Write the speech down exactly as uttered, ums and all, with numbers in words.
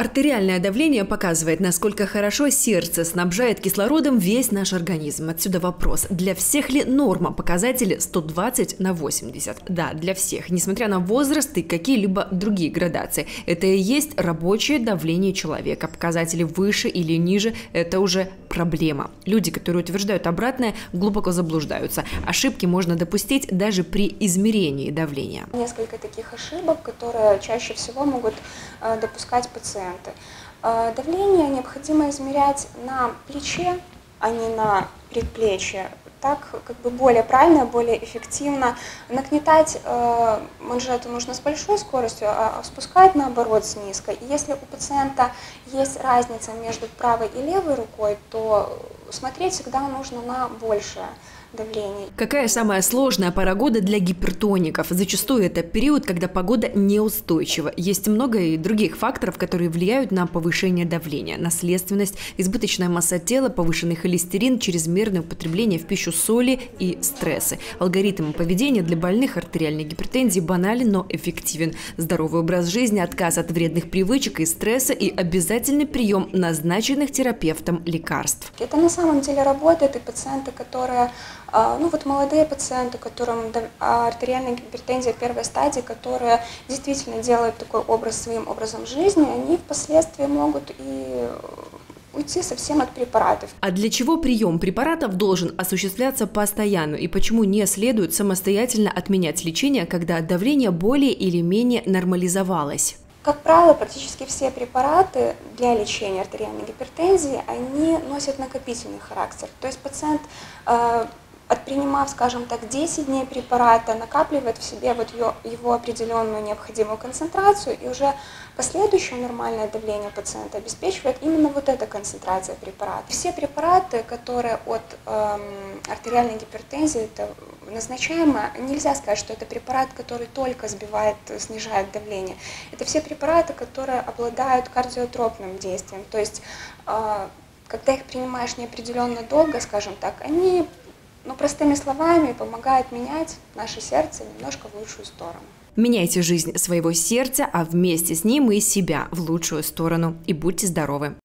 Артериальное давление показывает, насколько хорошо сердце снабжает кислородом весь наш организм. Отсюда вопрос, для всех ли норма показатели сто двадцать на восемьдесят? Да, для всех, несмотря на возраст и какие-либо другие градации. Это и есть рабочее давление человека. Показатели выше или ниже – это уже проблема. Люди, которые утверждают обратное, глубоко заблуждаются. Ошибки можно допустить даже при измерении давления. Несколько таких ошибок, которые чаще всего могут э, допускать пациенты. Э, давление необходимо измерять на плече, а не на предплечье. Так как бы более правильно, более эффективно. Нагнетать э, манжету нужно с большой скоростью, а спускать наоборот с низкой. И если у пациента есть разница между правой и левой рукой, то смотреть всегда нужно на большее давление. Какая самая сложная пора года для гипертоников? Зачастую это период, когда погода неустойчива. Есть много и других факторов, которые влияют на повышение давления. Наследственность, избыточная масса тела, повышенный холестерин, чрезмерное употребление в пищу соли и стрессы. Алгоритм поведения для больных артериальной гипертензии банален, но эффективен. Здоровый образ жизни, отказ от вредных привычек и стресса и обязательный прием назначенных терапевтом лекарств. Это на самом деле работает, и пациенты, которые Ну вот молодые пациенты, которым артериальная гипертензия первой стадии, которые действительно делают такой образ своим образом жизни, они впоследствии могут и уйти совсем от препаратов. А для чего прием препаратов должен осуществляться постоянно и почему не следует самостоятельно отменять лечение, когда давление более или менее нормализовалось? Как правило, практически все препараты для лечения артериальной гипертензии, они носят накопительный характер. То есть пациент, э, отпринимав, скажем так, десять дней препарата, накапливает в себе вот его, его определенную необходимую концентрацию, и уже последующее нормальное давление пациента обеспечивает именно вот эта концентрация препарата. Все препараты, которые от э, артериальной гипертензии это назначаемы, нельзя сказать, что это препарат, который только сбивает, снижает давление. Это все препараты, которые обладают кардиотропным действием. То есть, э, когда их принимаешь неопределенно долго, скажем так, они, ну, простыми словами, помогают менять наше сердце немножко в лучшую сторону. Меняйте жизнь своего сердца, а вместе с ним и себя в лучшую сторону. И будьте здоровы!